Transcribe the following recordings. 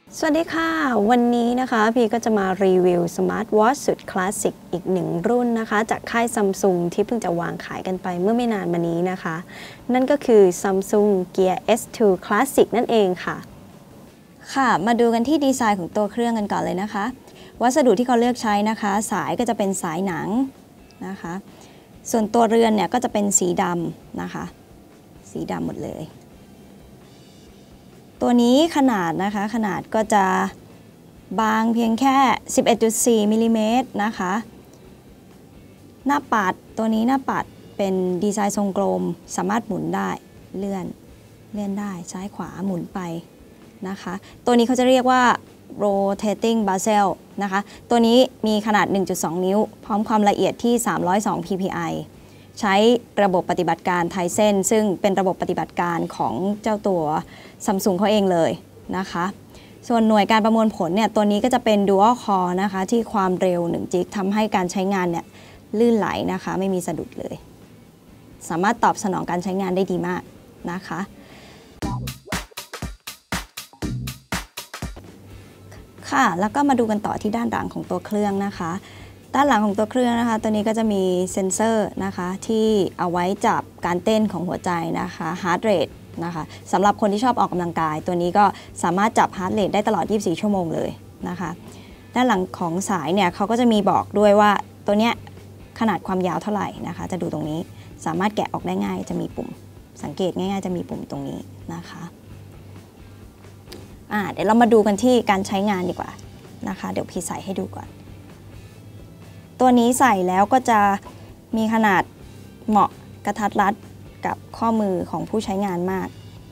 สวัสดีค่ะวันนี้นะคะพี่ก็จะมารีวิวสมาร์ทวอทช์สุดคลาสสิกอีกหนึ่งรุ่นนะคะจากค่าย Samsung ที่เพิ่งจะวางขายกันไปเมื่อไม่นานมานี้นะคะนั่นก็คือ Samsung Gear S2 Classic นั่นเองค่ะค่ะมาดูกันที่ดีไซน์ของตัวเครื่องกันก่อนเลยนะคะวัสดุที่เขาเลือกใช้นะคะสายก็จะเป็นสายหนังนะคะส่วนตัวเรือนเนี่ยก็จะเป็นสีดำนะคะสีดำหมดเลยตัวนี้ขนาดนะคะขนาดก็จะบางเพียงแค่ 11.4 มิลลิเมตรนะคะหน้าปัดตัวนี้หน้าปัดเป็นดีไซน์ทรงกลมสามารถหมุนได้เลื่อนได้ซ้ายขวาหมุนไปนะคะตัวนี้เขาจะเรียกว่า rotating bezel นะคะตัวนี้มีขนาด 1.2 นิ้วพร้อมความละเอียดที่ 302 ppi ใช้ระบบปฏิบัติการ Tizen ซึ่งเป็นระบบปฏิบัติการของเจ้าตัว Samsung เขาเองเลยนะคะส่วนหน่วยการประมวลผลเนี่ยตัวนี้ก็จะเป็น Dual Core นะคะที่ความเร็ว1 จิกทำให้การใช้งานเนี่ยลื่นไหลนะคะไม่มีสะดุดเลยสามารถตอบสนองการใช้งานได้ดีมากนะคะค่ะแล้วก็มาดูกันต่อที่ด้านหลังของตัวเครื่องนะคะด้านหลังของตัวเครื่องนะคะตัวนี้ก็จะมีเซ็นเซอร์นะคะที่เอาไว้จับการเต้นของหัวใจนะคะ heart rate นะคะสำหรับคนที่ชอบออกกำลังกายตัวนี้ก็สามารถจับ heart rate ได้ตลอด 24 ชั่วโมงเลยนะคะด้านหลังของสายเนี่ยเขาก็จะมีบอกด้วยว่าตัวเนี้ยขนาดความยาวเท่าไหร่นะคะจะดูตรงนี้สามารถแกะออกได้ง่ายจะมีปุ่มสังเกตง่ายๆจะมีปุ่มตรงนี้นะคะเดี๋ยวเรามาดูกันที่การใช้งานดีกว่านะคะเดี๋ยวพี่ใส่ให้ดูก่อนตัวนี้ใส่แล้วก็จะมีขนาดเหมาะกระทัดรัดกับข้อมือของผู้ใช้งานมาก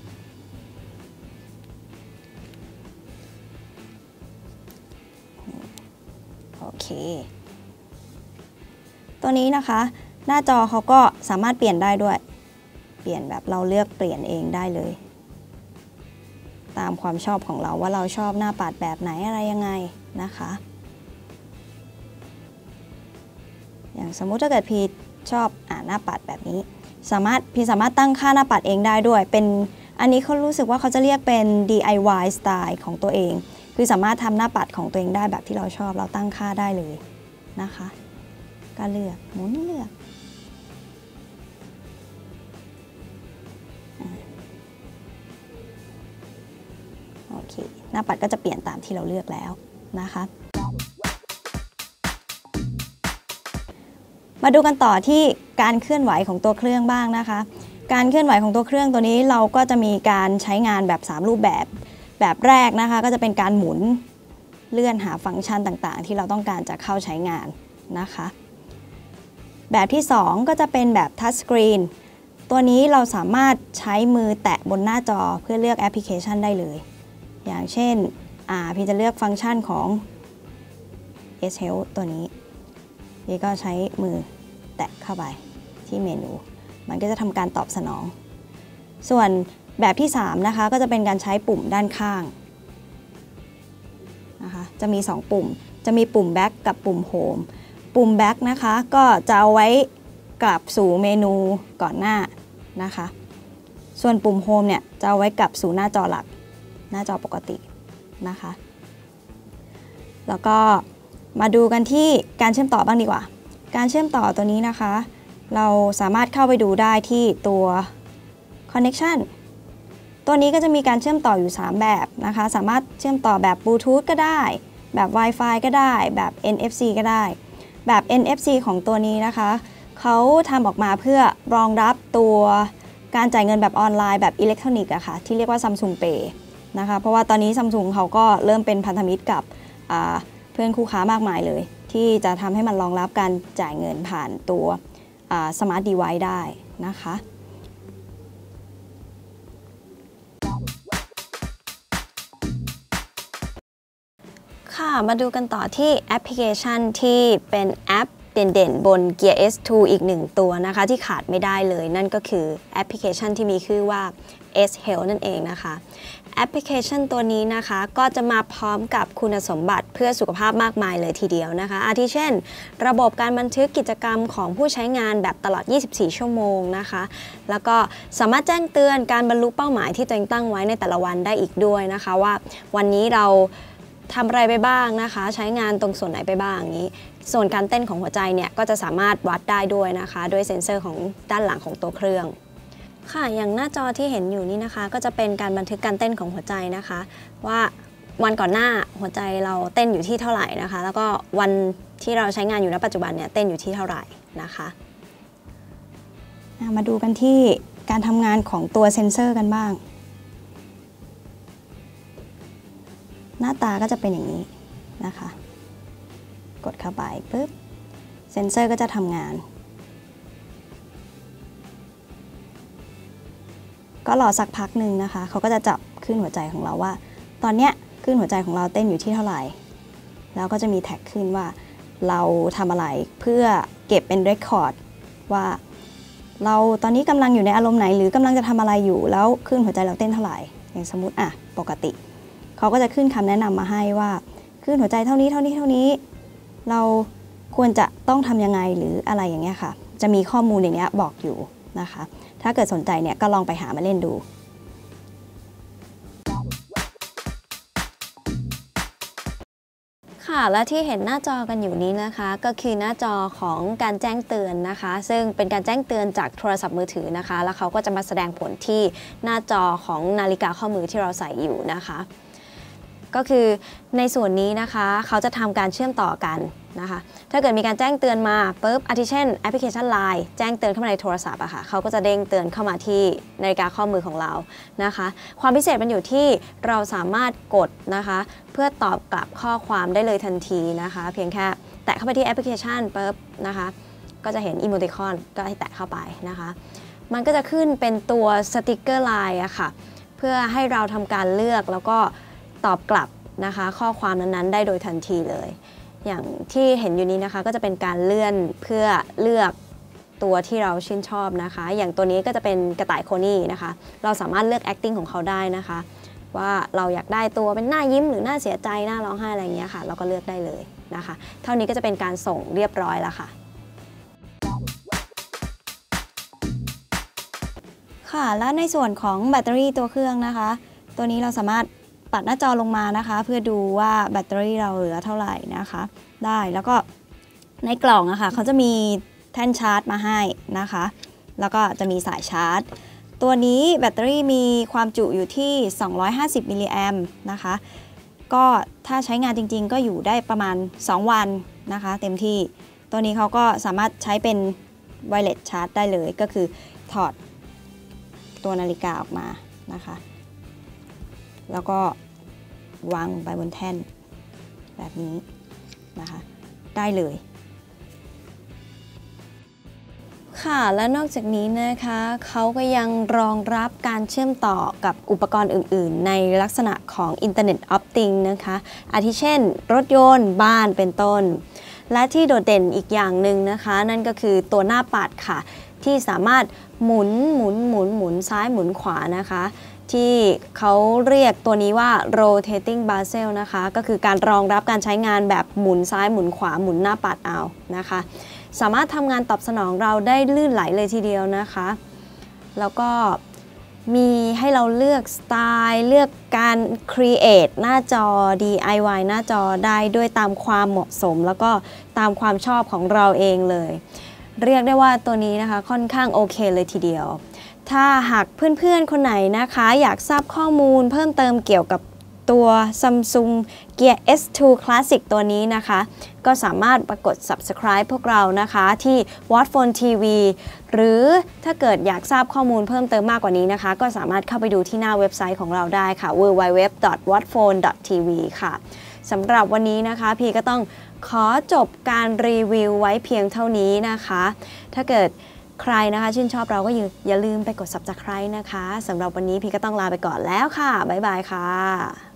โอเคตัวนี้นะคะหน้าจอเขาก็สามารถเปลี่ยนได้ด้วยเปลี่ยนแบบเราเลือกเปลี่ยนเองได้เลยตามความชอบของเราว่าเราชอบหน้าปัดแบบไหนอะไรยังไงนะคะอย่างสมมุติถ้าเกิดพี่ชอบหน้าปัดแบบนี้พี่สามารถตั้งค่าหน้าปัดเองได้ด้วยเป็นอันนี้เขารู้สึกว่าเขาจะเรียกเป็น DIY สไตล์ของตัวเองคือสามารถทำหน้าปัดของตัวเองได้แบบที่เราชอบเราตั้งค่าได้เลยนะคะก็เลือกหมุนเลือกโอเคหน้าปัดก็จะเปลี่ยนตามที่เราเลือกแล้วนะคะมาดูกันต่อที่การเคลื่อนไหวของตัวเครื่องบ้างนะคะการเคลื่อนไหวของตัวเครื่องตัวนี้เราก็จะมีการใช้งานแบบ3รูปแบบแรกนะคะก็จะเป็นการหมุนเลื่อนหาฟังก์ชันต่างๆที่เราต้องการจะเข้าใช้งานนะคะแบบที่2ก็จะเป็นแบบทัชสกรีนตัวนี้เราสามารถใช้มือแตะบนหน้าจอเพื่อเลือกแอปพลิเคชันได้เลยอย่างเช่นพี่จะเลือกฟังก์ชันของ S Health ตัวนี้พี่ก็ใช้มือแตะเข้าไปที่เมนูมันก็จะทำการตอบสนองส่วนแบบที่3นะคะก็จะเป็นการใช้ปุ่มด้านข้างนะคะจะมี2ปุ่มจะมีปุ่ม Back กับปุ่ม Home ปุ่ม Back นะคะก็จะเอาไว้กลับสู่เมนูก่อนหน้านะคะส่วนปุ่ม Home เนี่ยจะเอาไว้กลับสู่หน้าจอหลักหน้าจอปกตินะคะแล้วก็มาดูกันที่การเชื่อมต่อบ้างดีกว่าการเชื่อมต่อตัวนี้นะคะเราสามารถเข้าไปดูได้ที่ตัว connection ตัวนี้ก็จะมีการเชื่อมต่ออยู่3แบบนะคะสามารถเชื่อมต่อแบบบลูทูธก็ได้แบบ Wi-Fi ก็ได้แบบ NFC ก็ได้แบบ NFC ของตัวนี้นะคะเขาทำออกมาเพื่อรองรับตัวการจ่ายเงินแบบออนไลน์แบบอิเล็กทรอนิกส์ค่ะที่เรียกว่า Samsung Pay นะคะเพราะว่าตอนนี้ Samsung เขาก็เริ่มเป็นพันธมิตรกับเพื่อนคู่ค้ามากมายเลยที่จะทำให้มันรองรับการจ่ายเงินผ่านตัวSmart Device ได้นะคะค่ะมาดูกันต่อที่แอปพลิเคชันที่เป็นแอปเด่นๆบน Gear S2 อีกหนึ่งตัวนะคะที่ขาดไม่ได้เลยนั่นก็คือแอปพลิเคชันที่มีชื่อว่า S Health นั่นเองนะคะแอปพลิเคชันตัวนี้นะคะก็จะมาพร้อมกับคุณสมบัติเพื่อสุขภาพมากมายเลยทีเดียวนะคะอาทิเช่นระบบการบันทึกกิจกรรมของผู้ใช้งานแบบตลอด 24 ชั่วโมงนะคะแล้วก็สามารถแจ้งเตือนการบรรลุเป้าหมายที่ตัวเองตั้งไว้ในแต่ละวันได้อีกด้วยนะคะว่าวันนี้เราทำอะไรไปบ้างนะคะใช้งานตรงส่วนไหนไปบ้างอย่างนี้ส่วนการเต้นของหัวใจเนี่ยก็จะสามารถวัดได้ด้วยนะคะด้วยเซ็นเซอร์ของด้านหลังของตัวเครื่องค่ะอย่างหน้าจอที่เห็นอยู่นี่นะคะก็จะเป็นการบันทึกการเต้นของหัวใจนะคะว่าวันก่อนหน้าหัวใจเราเต้นอยู่ที่เท่าไหร่นะคะแล้วก็วันที่เราใช้งานอยู่ณปัจจุบันเนี่ยเต้นอยู่ที่เท่าไหร่นะคะมาดูกันที่การทำงานของตัวเซ็นเซอร์กันบ้างหน้าตาก็จะเป็นอย่างนี้นะคะกดเข้าไปปุ๊บเซ็นเซอร์ก็จะทำงานก็รอสักพักหนึ่งนะคะเขาก็จะจับคลื่นหัวใจของเราว่าตอนเนี้ยคลื่นหัวใจของเราเต้นอยู่ที่เท่าไหร่แล้วก็จะมีแท็กขึ้นว่าเราทำอะไรเพื่อเก็บเป็นเรคคอร์ดว่าเราตอนนี้กำลังอยู่ในอารมณ์ไหนหรือกำลังจะทำอะไรอยู่แล้วคลื่นหัวใจเราเต้นเท่าไหร่อย่างสมมติปกติเขาก็จะขึ้นคำแนะนำมาให้ว่าคลื่นหัวใจเท่านี้เท่านี้เท่านี้เราควรจะต้องทำยังไงหรืออะไรอย่างเงี้ยค่ะจะมีข้อมูลอย่างเงี้ยบอกอยู่นะคะถ้าเกิดสนใจเนี่ยก็ลองไปหามาเล่นดูค่ะและที่เห็นหน้าจอกันอยู่นี้นะคะก็คือหน้าจอของการแจ้งเตือนนะคะซึ่งเป็นการแจ้งเตือนจากโทรศัพท์มือถือนะคะแล้วเขาก็จะมาแสดงผลที่หน้าจอของนาฬิกาข้อมือที่เราใส่อยู่นะคะก็คือในส่วนนี้นะคะเขาจะทำการเชื่อมต่อกันนะคะถ้าเกิดมีการแจ้งเตือนมาปุ๊บอาทิเช่นแอปพลิเคชัน LINE แจ้งเตือนเข้ามาในโทรศัพท์อะค่ะเขาก็จะเด้งเตือนเข้ามาที่นาฬิกาข้อมือของเรานะคะความพิเศษมันอยู่ที่เราสามารถกดนะคะเพื่อตอบกลับข้อความได้เลยทันทีนะคะเพียงแค่แตะเข้าไปที่แอปพลิเคชันปุ๊บนะคะก็จะเห็นอีโมติคอนก็ให้แตะเข้าไปนะคะมันก็จะขึ้นเป็นตัวสติกเกอร์ LINE อะค่ะเพื่อให้เราทำการเลือกแล้วก็ตอบกลับนะคะข้อความนั้นๆได้โดยทันทีเลยอย่างที่เห็นอยู่นี้นะคะก็จะเป็นการเลื่อนเพื่อเลือกตัวที่เราชื่นชอบนะคะอย่างตัวนี้ก็จะเป็นกระต่ายโคนี่นะคะเราสามารถเลือก acting ของเขาได้นะคะว่าเราอยากได้ตัวเป็นหน้ายิ้มหรือหน้าเสียใจหน้าร้องไห้อะไรเงี้ยค่ะเราก็เลือกได้เลยนะคะเท่านี้ก็จะเป็นการส่งเรียบร้อยแล้วค่ะค่ะแล้วในส่วนของแบตเตอรี่ตัวเครื่องนะคะตัวนี้เราสามารถตัดหน้าจอลงมานะคะเพื่อดูว่าแบตเตอรี่เราเหลือเท่าไหร่นะคะได้แล้วก็ในกล่องอะค่ะเขาจะมีแท่นชาร์จมาให้นะคะแล้วก็จะมีสายชาร์จตัวนี้แบตเตอรี่มีความจุอยู่ที่250มิลลิแอมป์นะคะก็ถ้าใช้งานจริงๆก็อยู่ได้ประมาณ2วันนะคะเต็มที่ตัวนี้เขาก็สามารถใช้เป็นไวเลสชาร์จได้เลยก็คือถอดตัวนาฬิกาออกมานะคะแล้วก็วางลงไปบนแท่นแบบนี้นะคะได้เลยค่ะและนอกจากนี้นะคะเขาก็ยังรองรับการเชื่อมต่อกับอุปกรณ์อื่นๆในลักษณะของ Internet of Things นะคะอาทิเช่นรถยนต์บ้านเป็นต้นและที่โดดเด่นอีกอย่างหนึ่งนะคะนั่นก็คือตัวหน้าปัดค่ะที่สามารถหมุนซ้ายหมุนขวานะคะที่เขาเรียกตัวนี้ว่า rotating bezel นะคะก็คือการรองรับการใช้งานแบบหมุนซ้ายหมุนขวาหมุนหน้าปัดเอานะคะสามารถทำงานตอบสนองเราได้ลื่นไหลเลยทีเดียวนะคะแล้วก็มีให้เราเลือกสไตล์เลือกการ create หน้าจอ DIY หน้าจอได้ด้วยตามความเหมาะสมแล้วก็ตามความชอบของเราเองเลยเรียกได้ว่าตัวนี้นะคะค่อนข้างโอเคเลยทีเดียวถ้าหากเพื่อนๆคนไหนนะคะอยากทราบข้อมูลเพิ่มเติมเกี่ยวกับตัว Samsung Gear S2 Classic ตัวนี้นะคะก็สามารถกด subscribe พวกเรานะคะที่ Watphone TV หรือถ้าเกิดอยากทราบข้อมูลเพิ่มเติมมากกว่านี้นะคะก็สามารถเข้าไปดูที่หน้าเว็บไซต์ของเราได้ค่ะ www.watphone.tv ค่ะสำหรับวันนี้นะคะพี่ก็ต้องขอจบการรีวิวไว้เพียงเท่านี้นะคะถ้าเกิดใครนะคะชื่นชอบเราก็อย่าลืมไปกด subscribe นะคะสำหรับวันนี้พี่ก็ต้องลาไปก่อนแล้วค่ะบ๊ายบายค่ะ